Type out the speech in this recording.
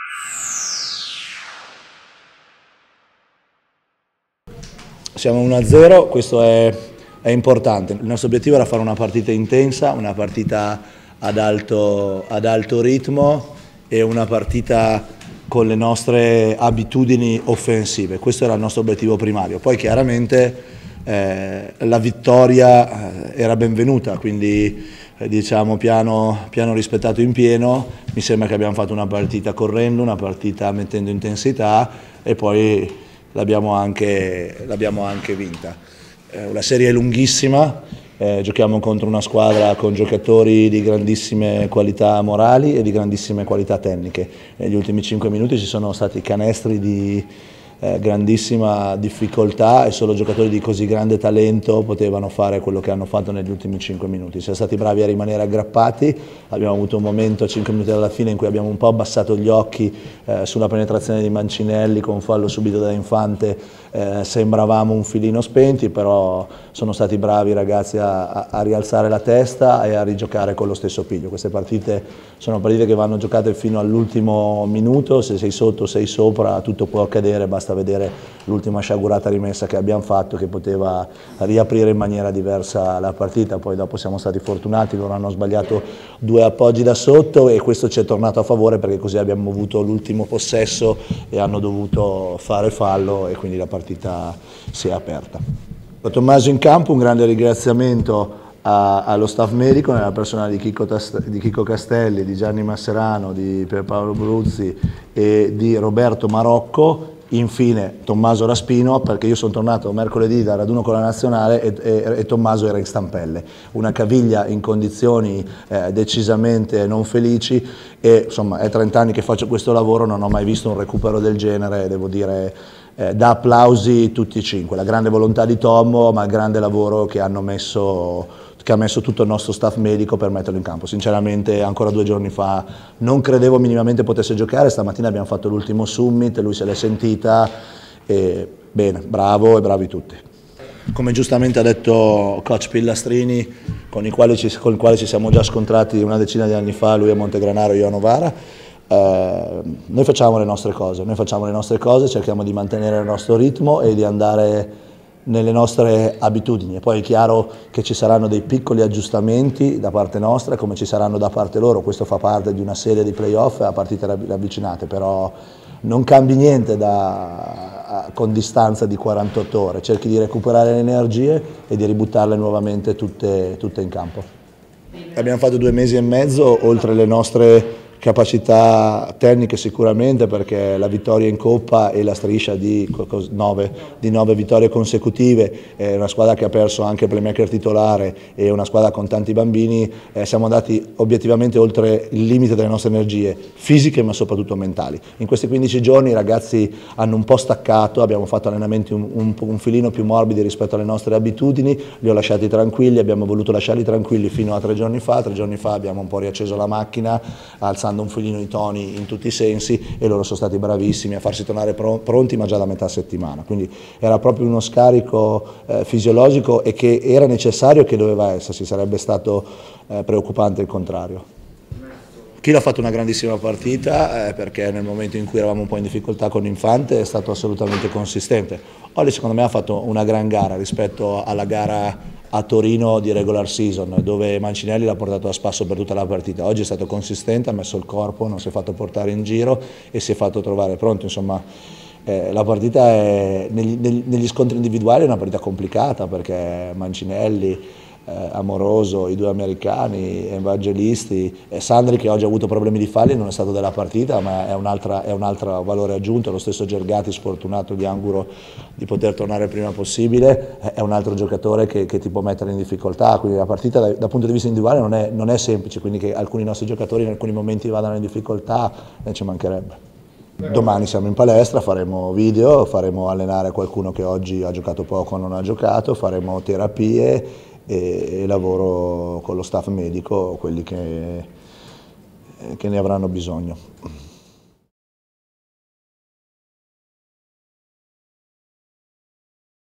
Siamo 1-0, questo è importante. Il nostro obiettivo era fare una partita intensa, una partita ad alto ritmo e una partita con le nostre abitudini offensive. Questo era il nostro obiettivo primario. Poi chiaramente la vittoria era benvenuta, quindi diciamo piano rispettato in pieno. Mi sembra che abbiamo fatto una partita correndo, una partita mettendo intensità e poi l'abbiamo anche vinta. La serie è lunghissima, giochiamo contro una squadra con giocatori di grandissime qualità morali e di grandissime qualità tecniche. Negli ultimi 5 minuti ci sono stati canestri di grandissima difficoltà e solo giocatori di così grande talento potevano fare quello che hanno fatto negli ultimi 5 minuti. Siamo stati bravi a rimanere aggrappati, abbiamo avuto un momento a 5 minuti dalla fine in cui abbiamo un po' abbassato gli occhi sulla penetrazione di Mancinelli con fallo subito da Infante, sembravamo un filino spenti, però sono stati bravi i ragazzi a rialzare la testa e a rigiocare con lo stesso piglio. Queste partite sono partite che vanno giocate fino all'ultimo minuto, se sei sotto, sei sopra, tutto può accadere, basta vedere l'ultima sciagurata rimessa che abbiamo fatto che poteva riaprire in maniera diversa la partita. Poi dopo siamo stati fortunati, loro hanno sbagliato 2 appoggi da sotto e questo ci è tornato a favore perché così abbiamo avuto l'ultimo possesso e hanno dovuto fare fallo e quindi la partita si è aperta. Tommaso in campo, un grande ringraziamento allo staff medico nella persona di Chico Castelli, di Gianni Masserano, di Pierpaolo Bruzzi e di Roberto Marocco. Infine Tommaso Raspino, perché io sono tornato mercoledì dal raduno con la nazionale e Tommaso era in stampelle, una caviglia in condizioni decisamente non felici e insomma è 30 anni che faccio questo lavoro, non ho mai visto un recupero del genere, devo dire da applausi tutti e 5, la grande volontà di Tommo ma il grande lavoro che ha messo tutto il nostro staff medico per metterlo in campo. Sinceramente ancora 2 giorni fa non credevo minimamente potesse giocare, stamattina abbiamo fatto l'ultimo summit, lui se l'è sentita e bene, bravo e bravi tutti. Come giustamente ha detto coach Pillastrini, con il quale ci siamo già scontrati una decina di anni fa, lui a Montegranaro e io a Novara, noi facciamo le nostre cose, cerchiamo di mantenere il nostro ritmo e di andare nelle nostre abitudini. Poi è chiaro che ci saranno dei piccoli aggiustamenti da parte nostra come ci saranno da parte loro, questo fa parte di una serie di playoff a partite ravvicinate, però non cambi niente con distanza di 48 ore, cerchi di recuperare le energie e di ributtarle nuovamente tutte in campo. Abbiamo fatto 2 mesi e mezzo oltre le nostre capacità tecniche sicuramente, perché la vittoria in Coppa e la striscia di 9 vittorie consecutive, è una squadra che ha perso anche il playmaker titolare e una squadra con tanti bambini, siamo andati obiettivamente oltre il limite delle nostre energie fisiche ma soprattutto mentali. In questi 15 giorni i ragazzi hanno un po' staccato, abbiamo fatto allenamenti un filino più morbidi rispetto alle nostre abitudini, li ho lasciati tranquilli, abbiamo voluto lasciarli tranquilli fino a 3 giorni fa, 3 giorni fa abbiamo un po' riacceso la macchina, alzando un filino i toni in tutti i sensi e loro sono stati bravissimi a farsi tornare pronti ma già da metà settimana, quindi era proprio uno scarico fisiologico e che era necessario e che doveva esserci, sarebbe stato preoccupante il contrario. Chilo ha fatto una grandissima partita perché nel momento in cui eravamo un po' in difficoltà con Infante è stato assolutamente consistente. Olli secondo me ha fatto una gran gara rispetto alla gara a Torino di regular season dove Mancinelli l'ha portato a spasso per tutta la partita. Oggi è stato consistente, ha messo il corpo, non si è fatto portare in giro e si è fatto trovare pronto. Insomma, la partita negli scontri individuali è una partita complicata perché Mancinelli, Amoroso, i 2 americani, Evangelisti, Sandri che oggi ha avuto problemi di falli non è stato della partita ma è un altro valore aggiunto, lo stesso Gergati sfortunato di Anguro di poter tornare il prima possibile, è un altro giocatore che ti può mettere in difficoltà, quindi la partita dal punto di vista individuale non è semplice, quindi che alcuni nostri giocatori in alcuni momenti vadano in difficoltà ci mancherebbe. Domani siamo in palestra, faremo video, faremo allenare qualcuno che oggi ha giocato poco o non ha giocato, faremo terapie e lavoro con lo staff medico, quelli che ne avranno bisogno.